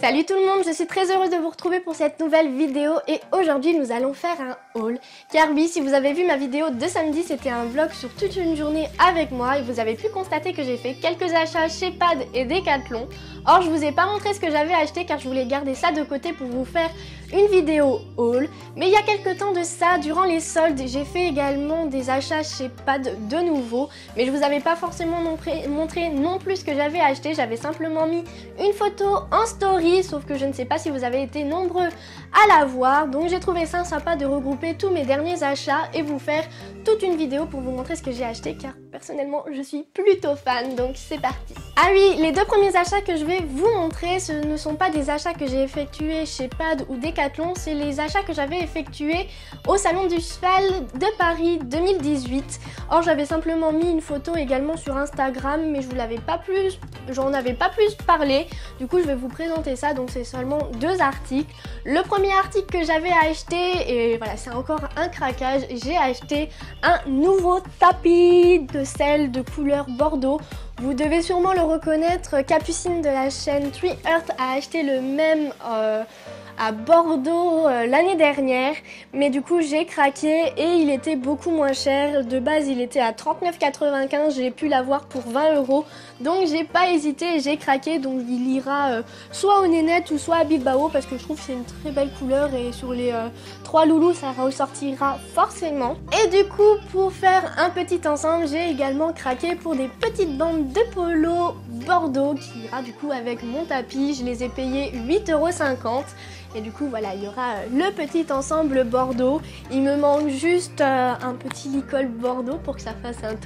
Salut tout le monde, je suis très heureuse de vous retrouver pour cette nouvelle vidéo et aujourd'hui nous allons faire un haul. Car oui, si vous avez vu ma vidéo de samedi, c'était un vlog sur toute une journée avec moi et vous avez pu constater que j'ai fait quelques achats chez Pad et Decathlon. Or je vous ai pas montré ce que j'avais acheté car je voulais garder ça de côté pour vous faire une vidéo haul. Mais il y a quelques temps de ça, durant les soldes, j'ai fait également des achats chez Pad de nouveau. Mais je vous avais pas forcément montré non plus ce que j'avais acheté, j'avais simplement mis une photo en story, sauf que je ne sais pas si vous avez été nombreux à la voir. Donc j'ai trouvé ça sympa de regrouper tous mes derniers achats et vous faire toute une vidéo pour vous montrer ce que j'ai acheté car personnellement je suis plutôt fan, donc c'est parti. Ah oui, les deux premiers achats que je vais vous montrer, ce ne sont pas des achats que j'ai effectués chez Pad ou Decathlon, c'est les achats que j'avais effectués au Salon du Cheval de Paris 2018. Or j'avais simplement mis une photo également sur Instagram, mais je vous l'avais pas plus, j'en avais pas plus parlé. Du coup je vais vous présenter ça, donc c'est seulement deux articles. Le premier article que j'avais acheté, et voilà c'est encore un craquage, j'ai acheté un nouveau tapis de selle de couleur bordeaux. Vous devez sûrement le reconnaître, Capucine de la chaîne Tree Earth a acheté le même à Bordeaux l'année dernière, mais du coup j'ai craqué et il était beaucoup moins cher. De base il était à 39,95, j'ai pu l'avoir pour 20 €, donc j'ai pas hésité et j'ai craqué. Donc il ira soit au Nénette ou soit à Bilbao parce que je trouve que c'est une très belle couleur et sur les 3 loulous ça ressortira forcément. Et du coup pour faire un petit ensemble, j'ai également craqué pour des petites bandes de polo Bordeaux qui ira du coup avec mon tapis. Je les ai payés 8,50 €. Et du coup voilà, il y aura le petit ensemble Bordeaux. Il me manque juste un petit licol Bordeaux pour que ça fasse un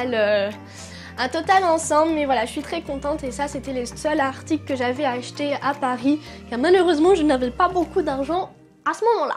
total ensemble. Mais voilà, je suis très contente et ça c'était les seuls articles que j'avais achetés à Paris. Car malheureusement je n'avais pas beaucoup d'argent à ce moment-là.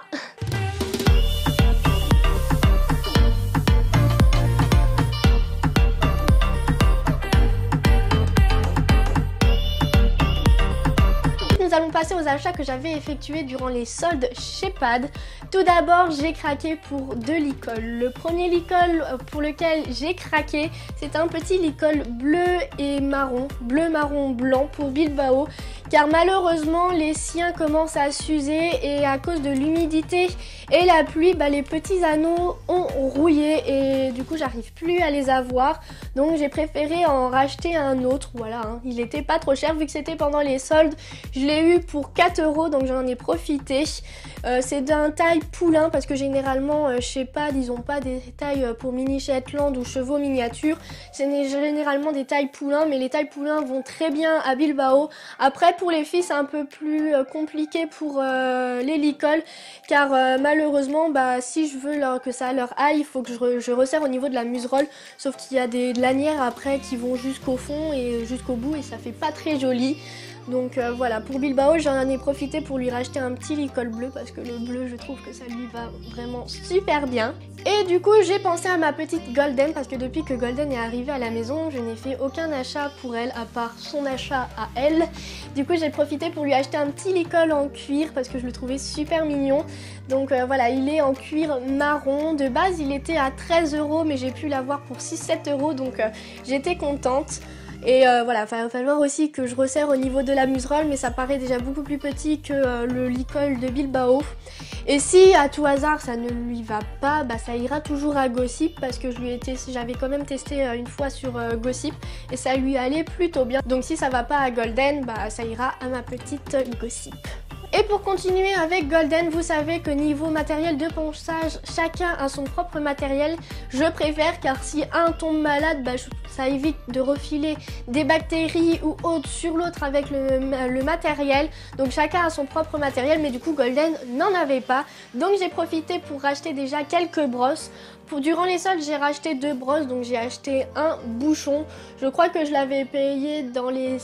Nous allons passer aux achats que j'avais effectués durant les soldes chez Pad. Tout d'abord, j'ai craqué pour deux licols. Le premier licol pour lequel j'ai craqué, c'est un petit licol bleu et marron, bleu, marron, blanc pour Bilbao. Car malheureusement, les siens commencent à s'user et à cause de l'humidité et la pluie, les petits anneaux ont rouillé et du coup, j'arrive plus à les avoir. Donc, j'ai préféré en racheter un autre. Voilà, hein. Il était pas trop cher vu que c'était pendant les soldes. Je l'ai eu pour 4 € donc j'en ai profité. C'est d'un taille poulain parce que généralement chez Pad ils n'ont pas des tailles pour mini Shetland ou chevaux miniatures. C'est généralement des tailles poulains, mais les tailles poulains vont très bien à Bilbao. Après pour les filles c'est un peu plus compliqué pour les licols car malheureusement si je veux que ça leur aille, il faut que je resserre au niveau de la muserolle, sauf qu'il y a des lanières après qui vont jusqu'au fond et jusqu'au bout et ça fait pas très joli. Donc voilà, pour Bilbao j'en ai profité pour lui racheter un petit licol bleu parce que le bleu je trouve que ça lui va vraiment super bien. Et du coup j'ai pensé à ma petite Golden parce que depuis que Golden est arrivée à la maison je n'ai fait aucun achat pour elle à part son achat à elle. Du coup j'ai profité pour lui acheter un petit licol en cuir parce que je le trouvais super mignon. Donc voilà, il est en cuir marron. De base il était à 13 € mais j'ai pu l'avoir pour 6-7 € donc j'étais contente. Et voilà, il va falloir aussi que je resserre au niveau de la muserolle, mais ça paraît déjà beaucoup plus petit que le licol de Bilbao. Et si à tout hasard ça ne lui va pas, ça ira toujours à Gossip parce que j'avais quand même testé une fois sur Gossip et ça lui allait plutôt bien. Donc si ça va pas à Golden, ça ira à ma petite Gossip. Et pour continuer avec Golden, vous savez que niveau matériel de ponçage, chacun a son propre matériel. Je préfère car si un tombe malade, ça évite de refiler des bactéries ou autres sur l'autre avec le matériel. Donc chacun a son propre matériel, mais du coup Golden n'en avait pas. Donc j'ai profité pour racheter déjà quelques brosses. Durant les soldes, j'ai racheté deux brosses, donc j'ai acheté un bouchon. Je crois que je l'avais payé dans les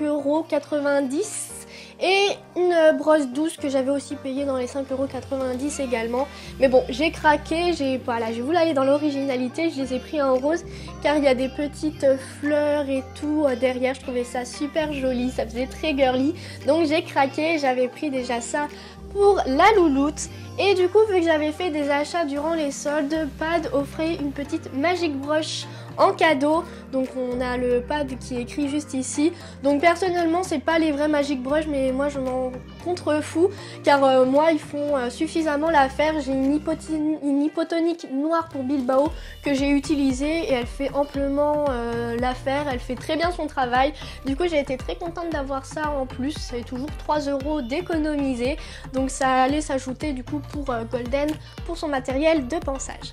5,90 € et une brosse douce que j'avais aussi payée dans les 5,90 € également. Mais bon, j'ai craqué, j'ai voulu aller dans l'originalité, je les ai pris en rose car il y a des petites fleurs et tout derrière. Je trouvais ça super joli, ça faisait très girly. Donc j'ai craqué, j'avais pris déjà ça pour la louloute. Et du coup, vu que j'avais fait des achats durant les soldes, Pad offrait une petite Magic Brush en cadeau. Donc on a le pad qui est écrit juste ici. Donc personnellement c'est pas les vrais Magic Brush, mais moi je m'en contrefous car moi ils font suffisamment l'affaire. J'ai une hypotonique noire pour Bilbao que j'ai utilisée et elle fait amplement l'affaire. Elle fait très bien son travail. Du coup j'ai été très contente d'avoir ça en plus. C'est toujours 3 € d'économiser. Donc ça allait s'ajouter du coup pour Golden pour son matériel de pansage.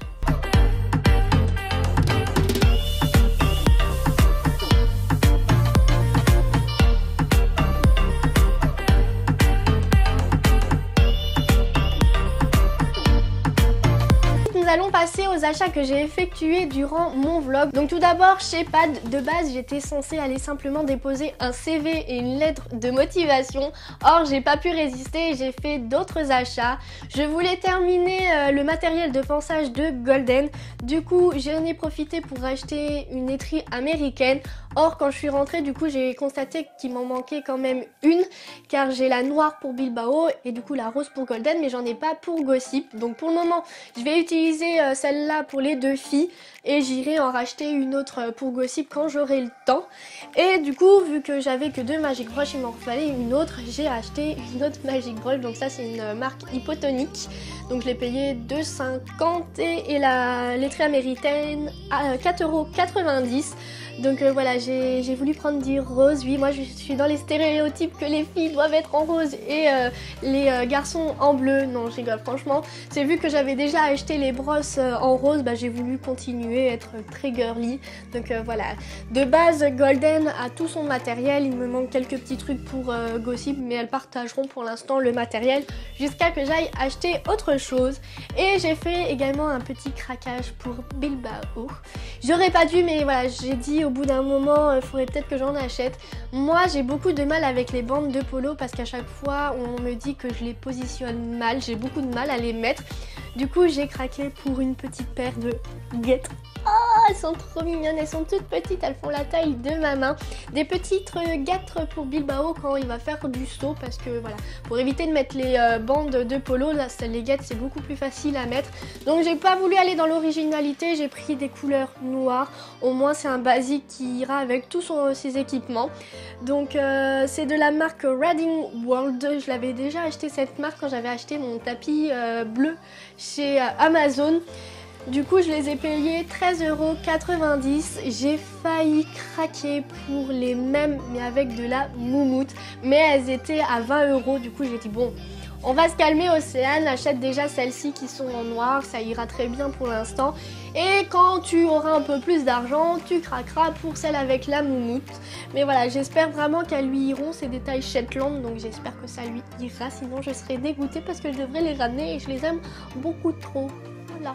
Nous allons passer aux achats que j'ai effectués durant mon vlog. Donc tout d'abord chez Pad, de base j'étais censée aller simplement déposer un CV et une lettre de motivation. Or j'ai pas pu résister et j'ai fait d'autres achats. Je voulais terminer le matériel de pansage de Golden. Du coup j'en ai profité pour acheter une laiterie américaine. Or quand je suis rentrée du coup j'ai constaté qu'il m'en manquait quand même une car j'ai la noire pour Bilbao et du coup la rose pour Golden, mais j'en ai pas pour Gossip. Donc pour le moment je vais utiliser celle-là pour les deux filles et j'irai en racheter une autre pour Gossip quand j'aurai le temps. Et du coup vu que j'avais que 2 Magic Brush, il m'en fallait une autre, j'ai acheté une autre Magic Brush. Donc ça c'est une marque hypotonique, donc je l'ai payé 2,50 et la laiterie américaine à 4,90 €. Donc voilà, j'ai voulu prendre du rose. Oui, moi je suis dans les stéréotypes que les filles doivent être en rose et les garçons en bleu. Non, je rigole, franchement. C'est vu que j'avais déjà acheté les brosses en rose, bah, j'ai voulu continuer, être très girly. Donc voilà, de base Golden a tout son matériel. Il me manque quelques petits trucs pour Gossip, mais elles partageront pour l'instant le matériel jusqu'à que j'aille acheter autre chose. Et j'ai fait également un petit craquage pour Bilbao. J'aurais pas dû, mais voilà, j'ai dit au bout d'un moment, il faudrait peut-être que j'en achète. Moi, j'ai beaucoup de mal avec les bandes de polo parce qu'à chaque fois, on me dit que je les positionne mal. J'ai beaucoup de mal à les mettre. Du coup, j'ai craqué pour une petite paire de guêtres. Oh, elles sont trop mignonnes, elles sont toutes petites, elles font la taille de ma main. Des petites guêtres pour Bilbao quand il va faire du saut, parce que voilà, pour éviter de mettre les bandes de polo, là, les guêtres c'est beaucoup plus facile à mettre. Donc j'ai pas voulu aller dans l'originalité, j'ai pris des couleurs noires. Au moins c'est un basique qui ira avec tous ses équipements. Donc c'est de la marque Reading World. Je l'avais déjà acheté cette marque quand j'avais acheté mon tapis bleu chez Amazon. Du coup, je les ai payés 13,90 €. J'ai failli craquer pour les mêmes, mais avec de la moumoute. Mais elles étaient à 20 €. Du coup, j'ai dit bon, on va se calmer, Océane. Achète déjà celles-ci qui sont en noir. Ça ira très bien pour l'instant. Et quand tu auras un peu plus d'argent, tu craqueras pour celle avec la moumoute. Mais voilà, j'espère vraiment qu'elles lui iront. C'est des tailles Shetland, donc j'espère que ça lui ira. Sinon, je serai dégoûtée parce que je devrais les ramener et je les aime beaucoup trop. Voilà.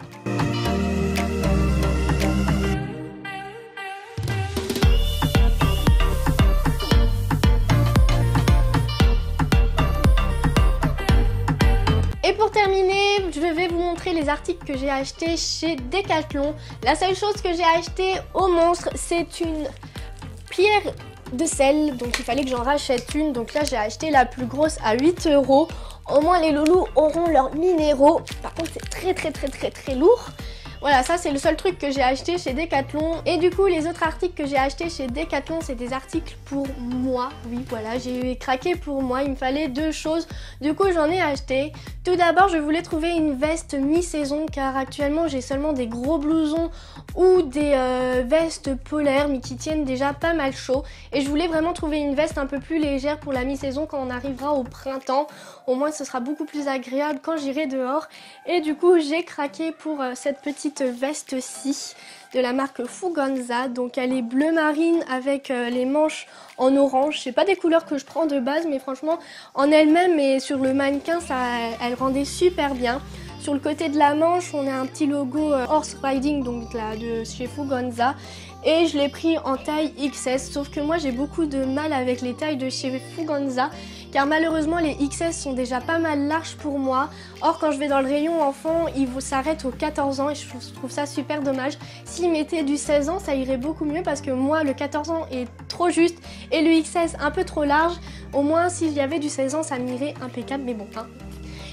Et pour terminer, je vais vous montrer les articles que j'ai achetés chez Decathlon. La seule chose que j'ai acheté au monstre, c'est une pierre de sel. Donc il fallait que j'en rachète une. Donc là, j'ai acheté la plus grosse à 8 €. Au moins, les loulous auront leurs minéraux. Par contre, c'est très lourd. Voilà, ça c'est le seul truc que j'ai acheté chez Decathlon. Et du coup, les autres articles que j'ai achetés chez Decathlon, c'est des articles pour moi. Oui, voilà, j'ai craqué pour moi. Il me fallait 2 choses. Du coup, j'en ai acheté. Tout d'abord, je voulais trouver une veste mi-saison car actuellement, j'ai seulement des gros blousons ou des vestes polaires mais qui tiennent déjà pas mal chaud. Et je voulais vraiment trouver une veste un peu plus légère pour la mi-saison quand on arrivera au printemps. Au moins, ce sera beaucoup plus agréable quand j'irai dehors. Et du coup, j'ai craqué pour cette petite veste-ci de la marque Fuganza. Donc elle est bleu marine avec les manches en orange. C'est pas des couleurs que je prends de base, mais franchement en elle-même et sur le mannequin, elle rendait super bien. Sur le côté de la manche, on a un petit logo Horse Riding, donc là de chez Fuganza. Et je l'ai pris en taille XS, sauf que moi j'ai beaucoup de mal avec les tailles de chez Fuganza, car malheureusement les XS sont déjà pas mal larges pour moi. Or quand je vais dans le rayon enfant, ils s'arrêtent aux 14 ans et je trouve ça super dommage. S'ils mettaient du 16 ans, ça irait beaucoup mieux parce que moi le 14 ans est trop juste et le XS un peu trop large. Au moins s'il y avait du 16 ans, ça m'irait impeccable, mais bon, hein.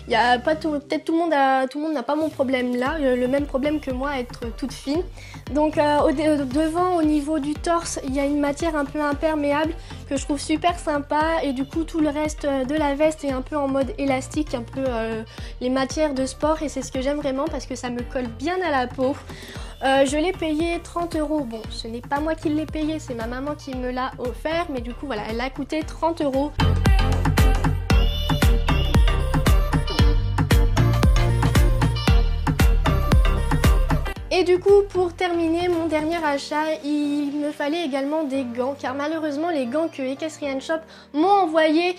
Il y a pas peut-être tout le monde n'a pas mon problème là, le même problème que moi, être toute fine. Donc devant, au niveau du torse, il y a une matière un peu imperméable que je trouve super sympa, et du coup tout le reste de la veste est un peu en mode élastique, un peu les matières de sport, et c'est ce que j'aime vraiment parce que ça me colle bien à la peau. Je l'ai payé 30 €. Bon, ce n'est pas moi qui l'ai payé, c'est ma maman qui me l'a offert, mais du coup voilà, elle a coûté 30 €. Et du coup, pour terminer mon dernier achat, il me fallait également des gants, car malheureusement les gants que Equestrian Shop m'ont envoyés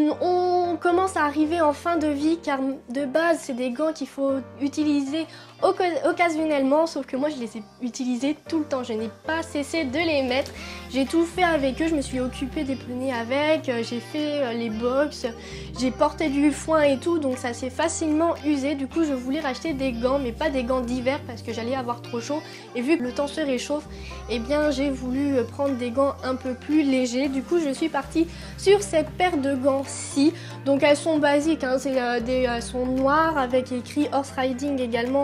on commence à arriver en fin de vie, car de base c'est des gants qu'il faut utiliser occasionnellement, sauf que moi je les ai utilisés tout le temps, je n'ai pas cessé de les mettre, j'ai tout fait avec eux, je me suis occupée des poneys avec, j'ai fait les box, j'ai porté du foin et tout, donc ça s'est facilement usé. Du coup je voulais racheter des gants, mais pas des gants d'hiver parce que j'allais avoir trop chaud, et vu que le temps se réchauffe, et bien j'ai voulu prendre des gants un peu plus légers. Du coup je suis partie sur cette paire de gants-ci, donc elles sont basiques, hein, elles sont noires avec écrit horse riding également.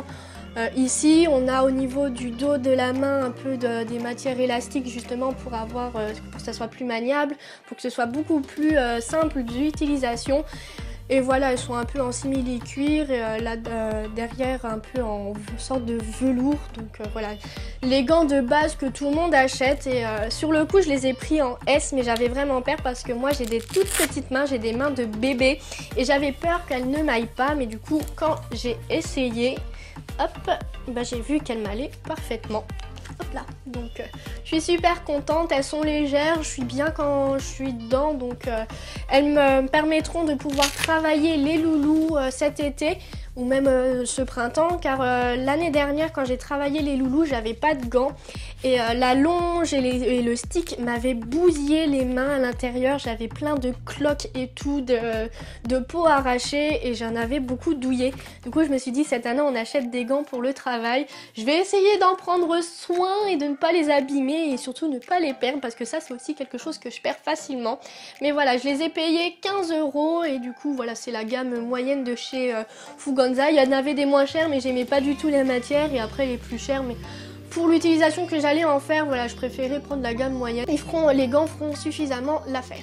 Ici on a au niveau du dos de la main un peu des matières élastiques, justement pour que ça soit plus maniable, pour que ce soit beaucoup plus simple d'utilisation. Et voilà, elles sont un peu en simili-cuir, et là derrière un peu en sorte de velours. Donc voilà, les gants de base que tout le monde achète. Et sur le coup je les ai pris en S, mais j'avais vraiment peur parce que moi j'ai des toutes petites mains, j'ai des mains de bébé, et j'avais peur qu'elles ne m'aillent pas. Mais du coup quand j'ai essayé, hop, bah j'ai vu qu'elles m'allaient parfaitement. Hop là, donc je suis super contente, elles sont légères, je suis bien quand je suis dedans, donc elles me permettront de pouvoir travailler les loulous cet été, ou même ce printemps, car l'année dernière quand j'ai travaillé les loulous j'avais pas de gants, et la longe et le stick m'avaient bousillé les mains à l'intérieur, j'avais plein de cloques et tout, de peau arrachée, et j'en avais beaucoup douillé. Du coup je me suis dit, cette année on achète des gants pour le travail, je vais essayer d'en prendre soin et de ne pas les abîmer, et surtout ne pas les perdre, parce que ça c'est aussi quelque chose que je perds facilement. Mais voilà, je les ai payés 15 €, et du coup voilà, c'est la gamme moyenne de chez Fuganza. Il y en avait des moins chers, mais j'aimais pas du tout les matières, et après les plus chers, mais pour l'utilisation que j'allais en faire, voilà, je préférais prendre la gamme moyenne. Les gants feront suffisamment l'affaire.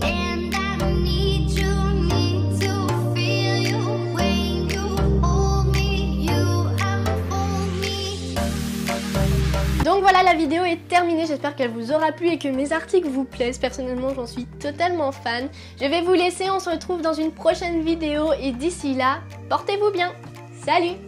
Donc voilà, la vidéo est terminée, j'espère qu'elle vous aura plu et que mes articles vous plaisent. Personnellement j'en suis totalement fan. Je vais vous laisser, on se retrouve dans une prochaine vidéo, et d'ici là, portez-vous bien. Salut!